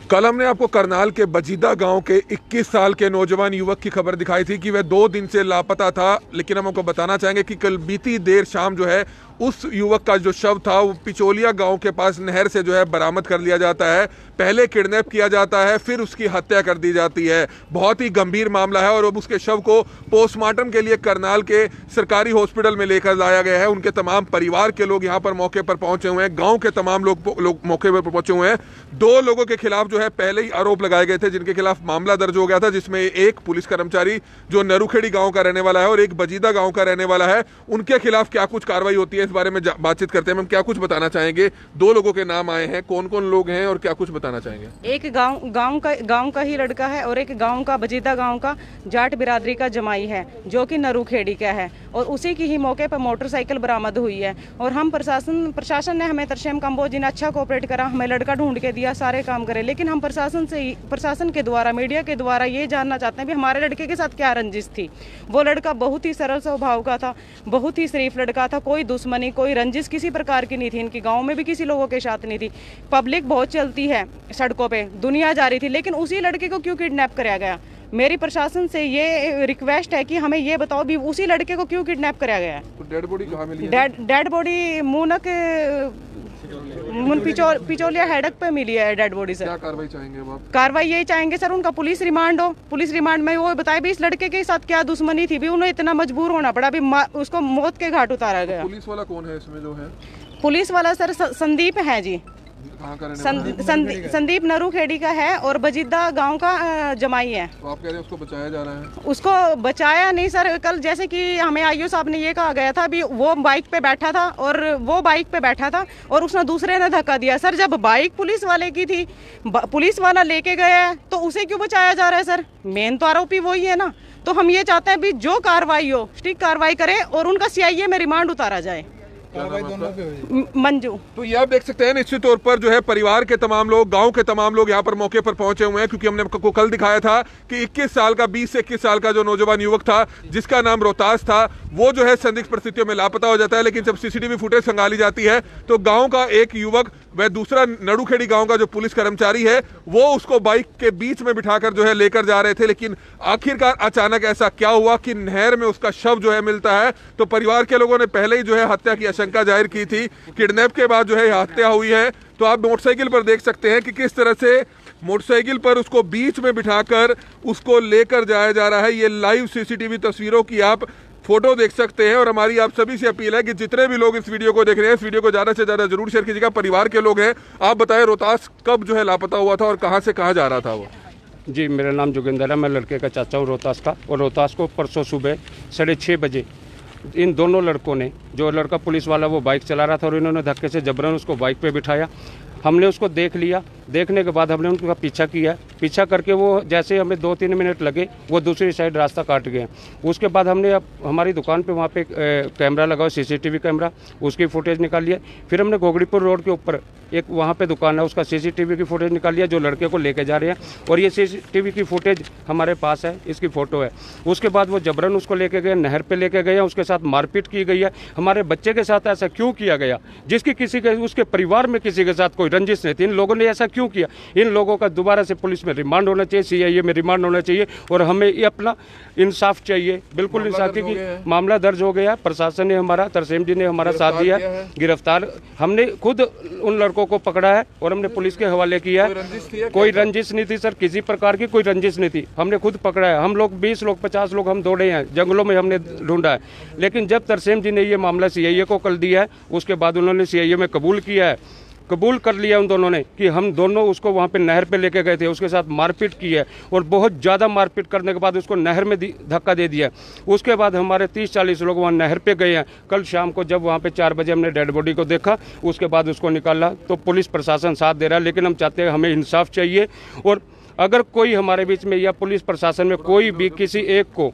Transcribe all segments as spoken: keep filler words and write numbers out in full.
कल हमने आपको करनाल के बजीदा गांव के इक्कीस साल के नौजवान युवक की खबर दिखाई थी कि वह दो दिन से लापता था, लेकिन हम आपको बताना चाहेंगे कि कल बीती देर शाम जो है उस युवक का जो शव था वो पिचोलिया गांव के पास नहर से जो है बरामद कर लिया जाता है। पहले किडनैप किया जाता है, फिर उसकी हत्या कर दी जाती है। बहुत ही गंभीर मामला है और अब उसके शव को पोस्टमार्टम के लिए करनाल के सरकारी हॉस्पिटल में लेकर लाया गया है। उनके तमाम परिवार के लोग यहाँ पर मौके पर पहुंचे हुए हैं, गाँव के तमाम लोग लोग मौके पर पहुंचे हुए हैं। दो लोगों के खिलाफ जो है पहले ही आरोप लगाए गए थे, जिनके खिलाफ मामला दर्ज हो गया था, जिसमें एक पुलिस कर्मचारी जो नरुखेड़ी गाँव का रहने वाला है और एक बजीदा गाँव का रहने वाला है। उनके खिलाफ क्या कुछ कार्रवाई होती है इस बारे में बातचीत करते हैं। हम क्या कुछ बताना चाहेंगे? दो लोगों के नाम आए हैं, कौन कौन लोग हैं और क्या कुछ बताना चाहेंगे? एक गांव गांव का गांव का ही लड़का है और एक गांव का बजीदा गांव का जाट बिरादरी का जमाई है जो कि नरुखेड़ी का है और उसी की ही मौके पर मोटरसाइकिल बरामद हुई है। और हम प्रशासन प्रशासन ने हमें तरसेम कंबोज ने अच्छा कोऑपरेट करा, हमें लड़का ढूंढ के दिया, सारे काम करे। लेकिन हम प्रशासन से प्रशासन के द्वारा मीडिया के द्वारा ये जानना चाहते हैं कि हमारे लड़के के साथ क्या रंजिश थी। वो लड़का बहुत ही सरल स्वभाव का था, बहुत ही शरीफ लड़का था, कोई दुश्मनी कोई रंजिश किसी प्रकार की नहीं थी। इनकी गांव में भी किसी लोगों के साथ नहीं थी। पब्लिक बहुत चलती है सड़कों पे, दुनिया जा रही थी, लेकिन उसी लड़के को क्यों किडनैप कराया गया? मेरी प्रशासन से ये रिक्वेस्ट है कि हमें ये बताओ भी उसी लड़के को क्यों किडनैप कराया गया? तो डेड बॉडी कहाँ मिली है? डेड डेड बॉडी मूनक पिचो, पिचोलिया हेडक पे मिली है डेड बॉडी। सर क्या कार्रवाई चाहेंगे आप? कार्रवाई यही चाहेंगे सर, उनका पुलिस रिमांड हो। पुलिस रिमांड में वो बताए भी इस लड़के के साथ क्या दुश्मनी थी, भी उन्हें इतना मजबूर होना पड़ा, भी उसको मौत के घाट उतारा गया। पुलिस वाला कौन है इसमें जो है? पुलिस वाला सर संदीप है जी, संदीप नरुखेड़ी का है और बजीदा गांव का जमाई है। तो आप कह रहे हैं उसको बचाया जा रहा है? उसको बचाया नहीं सर, कल जैसे कि हमें आईओ साहब ने ये कहा गया था भी वो बाइक पे बैठा था और वो बाइक पे बैठा था और उसने दूसरे ने धक्का दिया। सर जब बाइक पुलिस वाले की थी, पुलिस वाला लेके गया है, तो उसे क्यों बचाया जा रहा है? सर मेन तो आरोपी वही है ना। तो हम ये चाहते हैं भी जो कार्रवाई हो स्ट्रिक्ट कार्रवाई करे और उनका सीआईए में रिमांड उतारा जाए। मंजू। तो ये आप देख सकते हैं निश्चित तौर पर जो है परिवार के तमाम लोग, गांव के तमाम लोग यहाँ पर मौके पर पहुंचे हुए हैं, क्योंकि हमने आपको कल दिखाया था कि इक्कीस साल का बीस से इक्कीस साल का जो नौजवान युवक था जिसका नाम रोहतास था, वो जो है संदिग्ध परिस्थितियों में लापता हो जाता है। लेकिन जब सीसीटीवी फुटेज खंगाली जाती है तो गाँव का एक युवक वह दूसरा नरुखेड़ी गाँव का जो पुलिस कर्मचारी है वो उसको बाइक के बीच में बिठाकर जो है लेकर जा रहे थे। लेकिन आखिरकार अचानक ऐसा क्या हुआ कि नहर में उसका शव जो है मिलता है। तो परिवार के लोगों ने पहले ही जो है हत्या की आशंका जाहिर की थी, किडनैप के बाद जो है हत्या हुई है। तो आप मोटरसाइकिल पर देख सकते हैं कि किस तरह से मोटरसाइकिल पर उसको बीच में बिठाकर उसको लेकर जाया जा रहा है। ये लाइव सीसीटीवी तस्वीरों की आप फोटो देख सकते हैं। और हमारी आप सभी से अपील है कि जितने भी लोग इस वीडियो को देख रहे हैं, इस वीडियो को ज्यादा से ज्यादा जरूर शेयर कीजिएगा। परिवार के लोग हैं, आप बताएं रोहतास कब जो है लापता हुआ था और कहां से कहां जा रहा था वो? जी मेरा नाम जोगिंदर है, मैं लड़के का चाचा हूँ रोहतास का। और रोहतास को परसों सुबह साढ़े छः बजे इन दोनों लड़कों ने, जो लड़का पुलिस वाला वो बाइक चला रहा था और इन्होंने धक्के से जबरन उसको बाइक पे बिठाया। हमने उसको देख लिया, देखने के बाद हमने उनका पीछा किया। पीछा करके वो जैसे हमें दो तीन मिनट लगे वो दूसरी साइड रास्ता काट गए। उसके बाद हमने अब हमारी दुकान पे वहाँ पे कैमरा लगा, सीसीटीवी कैमरा, उसकी फुटेज निकाल लिया। फिर हमने गोगड़ीपुर रोड के ऊपर एक वहाँ पे दुकान है, उसका सीसीटीवी की फुटेज निकाल लिया जो लड़के को लेके जा रहे हैं। और ये सीसीटीवी की फुटेज हमारे पास है, इसकी फ़ोटो है। उसके बाद वो जबरन उसको लेके गए, नहर पे लेके गए, उसके साथ मारपीट की गई है। हमारे बच्चे के साथ ऐसा क्यों किया गया, जिसकी किसी के उसके परिवार में किसी के साथ कोई रंजिश नहीं थी? इन लोगों ने ऐसा क्यों किया? इन लोगों का दोबारा से पुलिस में रिमांड होना चाहिए, सीआईए में रिमांड होना चाहिए और हमें ये अपना इंसाफ चाहिए। बिल्कुल इंसाफी की मामला दर्ज हो गया। प्रशासन ने हमारा, तरसेम जी ने हमारा साथ दिया, गिरफ्तार हमने खुद उन लड़कों को पकड़ा है और हमने पुलिस के हवाले किया है। कोई रंजिश नहीं थी सर, किसी प्रकार की कोई रंजिश नहीं थी। हमने खुद पकड़ा है। हम लोग बीस लोग पचास लोग हम दौड़े हैं, जंगलों में हमने ढूंढा है। लेकिन जब तरसेम जी ने ये मामला सीआईए को कल दिया है, उसके बाद उन्होंने सीआईए में कबूल किया है, कबूल कर लिया उन दोनों ने कि हम दोनों उसको वहाँ पे नहर पे लेके गए थे, उसके साथ मारपीट की है और बहुत ज़्यादा मारपीट करने के बाद उसको नहर में धक्का दे दिया। उसके बाद हमारे तीस चालीस लोग वहाँ नहर पे गए हैं। कल शाम को जब वहाँ पे चार बजे हमने डेड बॉडी को देखा, उसके बाद उसको निकाला। तो पुलिस प्रशासन साथ दे रहा है, लेकिन हम चाहते हैं हमें इंसाफ चाहिए। और अगर कोई हमारे बीच में या पुलिस प्रशासन में कोई भी किसी एक को,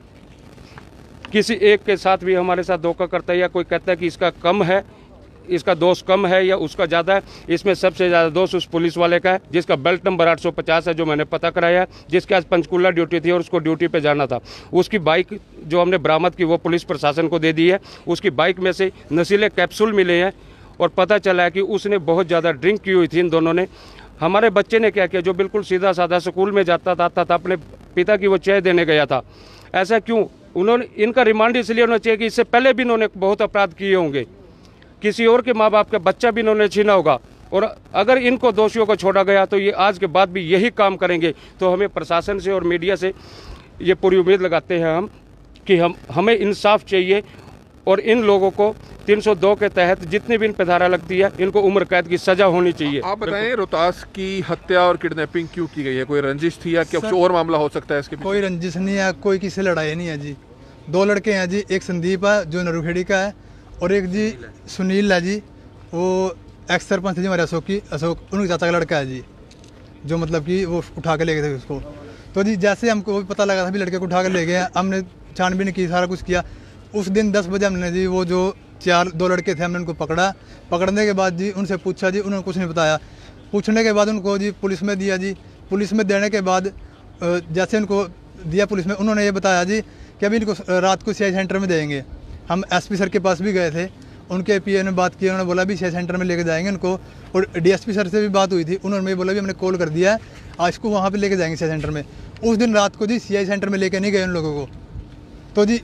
किसी एक के साथ भी हमारे साथ धोखा करता है या कोई कहता है कि इसका कम है, इसका दोष कम है या उसका ज़्यादा है, इसमें सबसे ज़्यादा दोष उस पुलिस वाले का है जिसका बेल्ट नंबर आठ सौ पचास है, जो मैंने पता कराया है, जिसके आज पंचकूला ड्यूटी थी और उसको ड्यूटी पे जाना था। उसकी बाइक जो हमने बरामद की वो पुलिस प्रशासन को दे दी है। उसकी बाइक में से नशीले कैप्सूल मिले हैं और पता चला है कि उसने बहुत ज़्यादा ड्रिंक की हुई थी इन दोनों ने। हमारे बच्चे ने क्या किया, जो बिल्कुल सीधा साधा स्कूल में जाता था, था, था अपने पिता की वो चाय देने गया था, ऐसा क्यों? उन्होंने इनका रिमांड इसलिए होना चाहिए कि इससे पहले भी इन्होंने बहुत अपराध किए होंगे, किसी और के माँ बाप का बच्चा भी इन्होंने छीना होगा, और अगर इनको दोषियों को छोड़ा गया तो ये आज के बाद भी यही काम करेंगे। तो हमें प्रशासन से और मीडिया से ये पूरी उम्मीद लगाते हैं हम कि हम हमें इंसाफ चाहिए, और इन लोगों को तीन सौ दो के तहत जितनी भी इन पे धारा लगती है इनको उम्र कैद की सजा होनी चाहिए। आप बताएं, रोहतास की हत्या और किडनैपिंग क्यों की गई है? कोई रंजिश थी या क्या कुछ और मामला हो सकता है इसके पीछे? कोई रंजिश नहीं है, कोई किसी लड़ाई नहीं है जी। दो लड़के हैं जी, एक संदीप है जो नरूखेड़ी का है, और एक जी सुनील है जी, वो एक्स सरपंच जी हमारे अशोक की अशोक उनके चाचा का लड़का है जी, जो मतलब कि वो उठा के ले गए थे उसको। तो जी जैसे हमको पता लगा था भी लड़के को उठा के ले गए, हमने छानबीन की, सारा कुछ किया। उस दिन दस बजे हमने जी वो जो चार दो लड़के थे हमने उनको पकड़ा। पकड़ने के बाद जी उनसे पूछा जी, उन्होंने कुछ नहीं बताया। पूछने के बाद उनको जी पुलिस में दिया जी। पुलिस में देने के बाद जैसे उनको दिया पुलिस में, उन्होंने ये बताया जी कि अभी इनको रात को सीआई सेंटर में देंगे। हम एसपी सर के पास भी गए थे, उनके पीए ने बात की, उन्होंने बोला भी सीआई सेंटर में लेके जाएंगे उनको। और डीएसपी सर से भी बात हुई थी, उन्होंने भी बोला भी हमने कॉल कर दिया है, आज को वहाँ पे लेके जाएंगे सीआई सेंटर में। उस दिन रात को जी सीआई सेंटर में लेके नहीं गए उन लोगों को। तो जी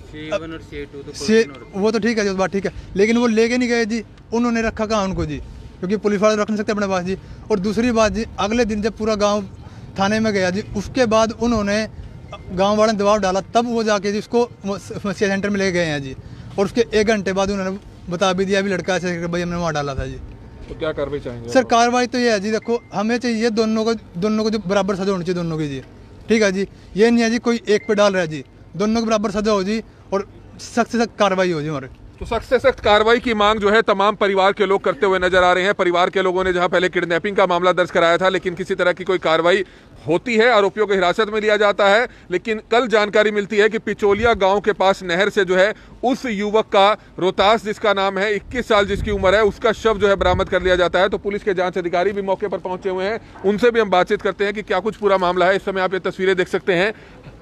सी वो तो ठीक है, जो बात ठीक है, लेकिन वो लेके नहीं गए जी। उन्होंने रखा कहाँ उनको जी, क्योंकि पुलिस वाले रख नहीं सकते अपने पास जी। और दूसरी बात जी, अगले दिन जब पूरा गाँव थाने में गया जी, उसके बाद उन्होंने गाँव वाले ने दबाव डाला, तब वो जाके जी उसको सीआई सेंटर में ले गए हैं जी। और उसके एक घंटे बाद उन्होंने बता भी दिया भी लड़का ऐसे भाई हमने वहाँ डाला था जी। तो क्या कार्रवाई चाहेंगे सर? कार्रवाई तो ये है जी, देखो हमें चाहिए दोनों को दोनों को जो बराबर सजा होनी चाहिए दोनों की जी, ठीक है जी। ये नहीं है जी कोई एक पे डाल रहा है जी, दोनों को बराबर सजा हो जी, और सख्त से सख्त कार्रवाई हो जी हमारे। तो सख्त से सख्त कार्रवाई की मांग जो है तमाम परिवार के लोग करते हुए नजर आ रहे हैं। परिवार के लोगों ने जहां पहले किडनैपिंग का मामला दर्ज कराया था, लेकिन किसी तरह की कोई कार्रवाई होती है, आरोपियों को हिरासत में लिया जाता है। लेकिन कल जानकारी मिलती है कि पिचोलिया गांव के पास नहर से जो है उस युवक का, रोहतास जिसका नाम है, इक्कीस साल जिसकी उम्र है, उसका शव जो है बरामद कर लिया जाता है। तो पुलिस के जांच अधिकारी भी मौके पर पहुंचे हुए हैं, उनसे भी हम बातचीत करते हैं कि क्या कुछ पूरा मामला है। इस समय आप ये तस्वीरें देख सकते हैं।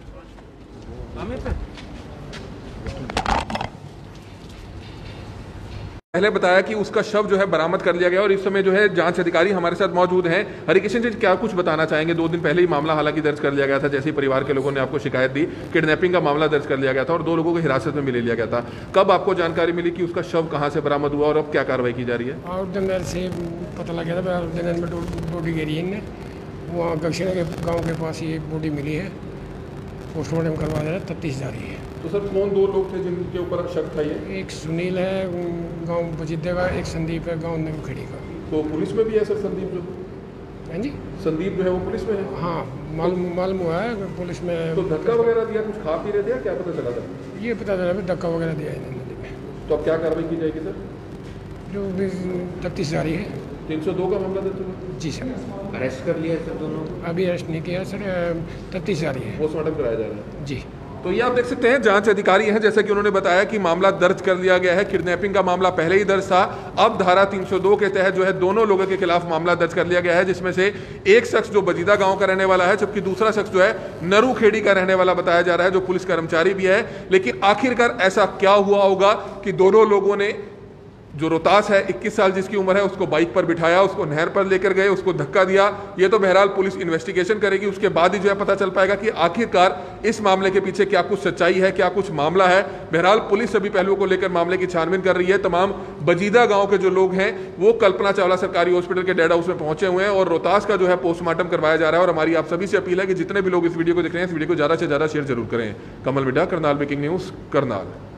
पहले बताया कि उसका शव जो है बरामद कर लिया गया, और इस समय जो है जांच अधिकारी हमारे साथ मौजूद हैं। हरिकिशन जी, क्या कुछ बताना चाहेंगे? दो दिन पहले ही मामला हालांकि दर्ज कर लिया गया था, जैसे ही परिवार के लोगों ने आपको शिकायत दी, किडनैपिंग का मामला दर्ज कर लिया गया था और दो लोगों को हिरासत में ले लिया गया था। कब आपको जानकारी मिली कि उसका शव कहाँ से बरामद हुआ और अब क्या कार्रवाई की जा रही है? और से पता लग गया था, में बॉडी गिरी है, वहाँ गक्षिणा के गाँव के पास ये बॉडी मिली है, पोस्टमार्टम करवा रहे हैं, तफ्तीश जारी है। तो सर कौन दो लोग थे जिनके ऊपर शक था? ये एक सुनील है गांव बजीदे का, एक संदीप है गांव नरूखेड़ी का। तो पुलिस में भी है सर संदीप? जो हाँ जी, संदीप जो है वो पुलिस में है? हाँ, मालूम मालूम हुआ है पुलिस में। तो धक्का वगैरह दिया, कुछ खा पी रहे थे या क्या पता चला था? ये पता चला धक्का वगैरह दिया है नदी में। तो अब क्या कार्रवाई की जाएगी सर? जो तफ्तीश जारी है। तीन सौ दो का मामला दर्ज हुआ? जी सर। अरेस्ट कर लिया सर दोनों? अभी अरेस्ट नहीं किया सर, तफ्तीश जारी है, पोस्टमार्टम कराया जा रहा है। जी। तो ये आप देख सकते हैं, जांच अधिकारी हैं, जैसे कि उन्होंने बताया कि मामला दर्ज कर लिया गया है। किडनैपिंग का मामला पहले ही दर्ज था, अब धारा तीन सौ दो के तहत जो है दोनों लोगों के खिलाफ मामला दर्ज कर लिया गया है, जिसमें से एक शख्स जो बजीदा गांव का रहने वाला है, जबकि दूसरा शख्स जो है नरूखेड़ी का रहने वाला बताया जा रहा है, जो पुलिस कर्मचारी भी है। लेकिन आखिरकार ऐसा क्या हुआ होगा कि दोनों लोगों ने, जो रोहतास है इक्कीस साल जिसकी उम्र है, उसको बाइक पर बिठाया, उसको नहर पर लेकर गए, उसको धक्का दिया। ये तो बहरहाल पुलिस इन्वेस्टिगेशन करेगी, उसके बाद ही जो है पता चल पाएगा कि आखिरकार इस मामले के पीछे क्या कुछ सच्चाई है, क्या कुछ मामला है। बहरहाल पुलिस सभी पहलुओं को लेकर मामले की छानबीन कर रही है। तमाम बजीदा गांव के जो लोग हैं वो कल्पना चावला सरकारी हॉस्पिटल के डेड हाउस में पहुंचे हुए हैं, और रोहतास का जो है पोस्टमार्टम करवाया जा रहा है। और हमारी आप सभी से अपील है कि जितने भी लोग इस वीडियो को देख रहे हैं, इस वीडियो को ज्यादा से ज्यादा शेयर जरूर करें। Kamal Midda, Karnal breaking news, Karnal.